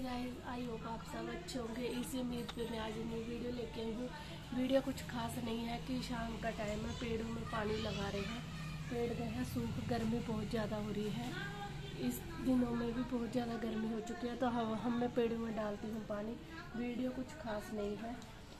Guys, I hope आप सब अच्छे होंगे। इसी उम्मीद पे मैं आज न्यू वीडियो लेके आई हूँ। वीडियो कुछ खास नहीं है कि शाम का टाइम है, पेड़ों में पानी लगा रहे हैं। पेड़ गए हैं सूख, गर्मी बहुत ज़्यादा हो रही है। इस दिनों में भी बहुत ज़्यादा गर्मी हो चुकी है, तो हम मैं पेड़ों में डालती हूँ पानी। वीडियो कुछ खास नहीं है।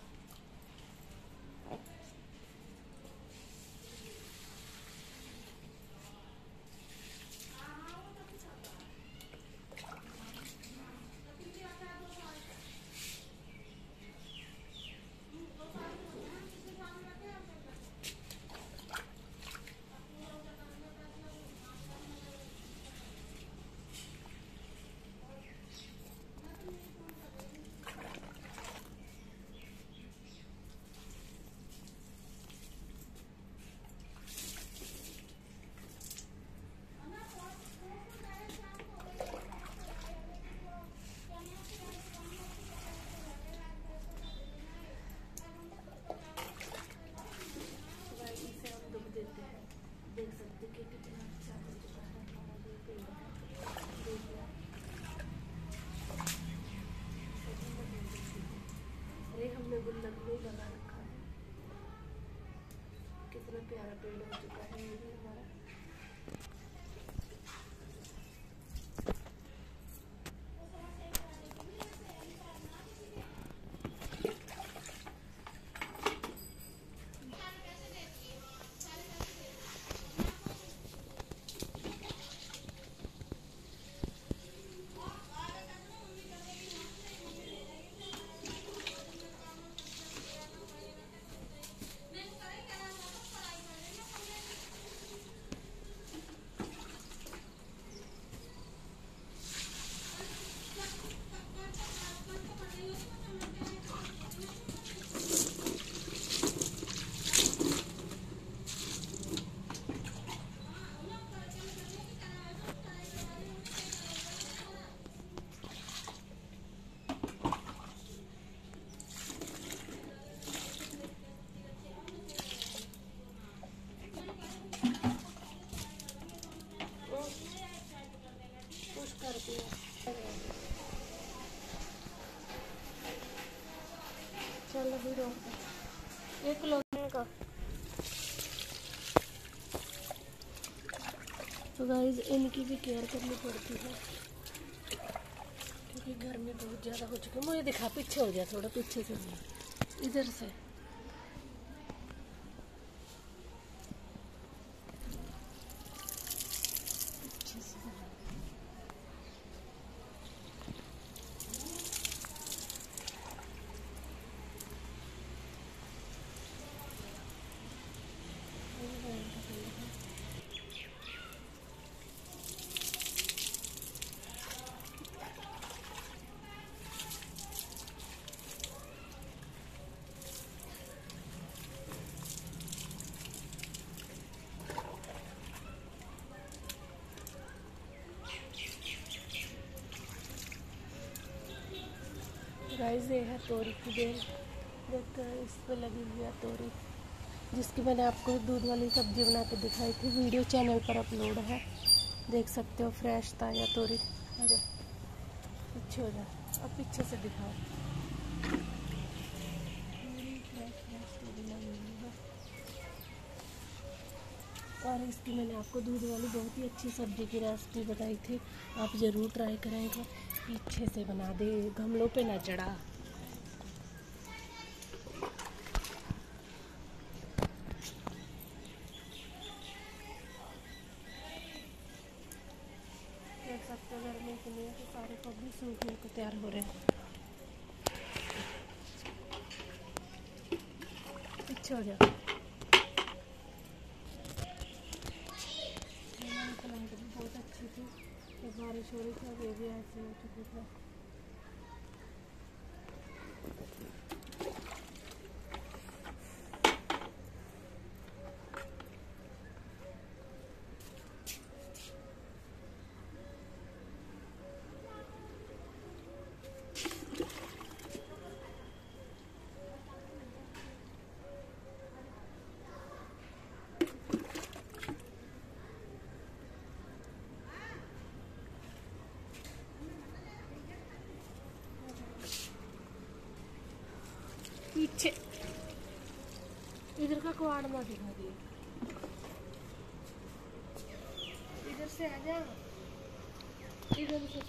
देख सकते कि कितना अच्छा हो चुका है हमारा ये पेड़। अरे हमने गुल्लक में लगा रखा है। कितना प्यारा पेड़ हो चुका है ये भी हमारा। चलो भी रोक 1 किलो का। तो गाइस इनकी भी केयर करनी पड़ती है क्योंकि गर्मी बहुत ज़्यादा हो चुकी है। मुझे दिखा, पीछे हो गया, थोड़ा पीछे से इधर से। गाइस ये है तोरी की बेल, देखते हैं इस पर लगी हुई है तोरी, जिसकी मैंने आपको दूध वाली सब्जी बना के दिखाई थी। वीडियो चैनल पर अपलोड है, देख सकते हो। फ्रेश ताजा तोरी। अरे पीछे हो जा, अब पीछे से दिखाओ। फ्रेश तोरी लगी हुई है। और इसकी मैंने आपको दूध वाली बहुत ही अच्छी सब्जी की रेसिपी बताई थी, आप ज़रूर ट्राई करेंगे। पीछे से बना दे, गमलों पे ना चढ़ा। देख सकते हो गर्मी के लिए तो सारे पौधे सूखने को तैयार हो रहे हैं। पीछे हो जाओ। बहुत अच्छी थी, तो बारिश हो रही थी, अब ये भी ऐसे हो चुकी है। पीछे इधर का कवाड़ ना दिखा दिए, इधर से आ जा, इधर से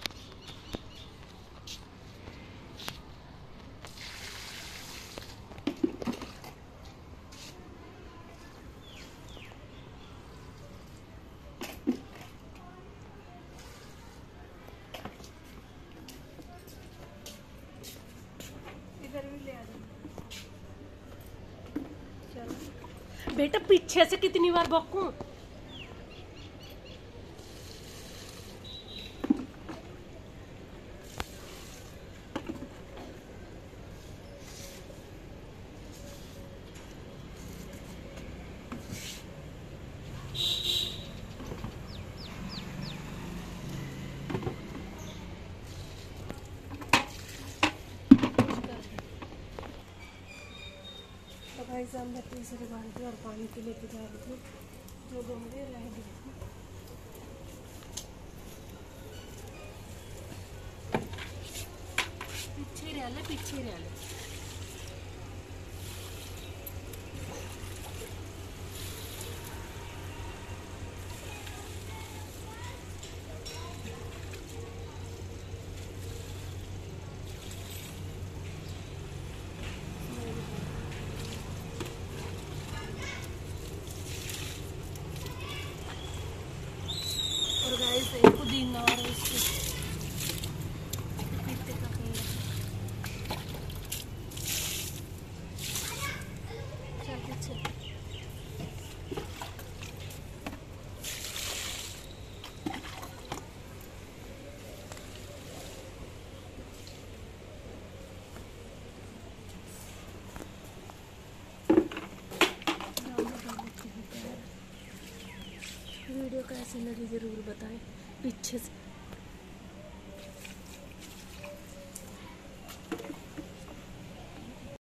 इधर भी ले आ जा। चलो बेटा, पीछे से कितनी बार बकूं? भाई साहब मैं तीसरी बाल्टी और पानी के लेके जा रही थी, जो गमले रह गए पीछे रह ले, पीछे रह ले। और गाइस पुदीना और उसके पपीते का पेड़। चल पीछे। वीडियो कैसी लगी ज़रूर बताएं। पीछे से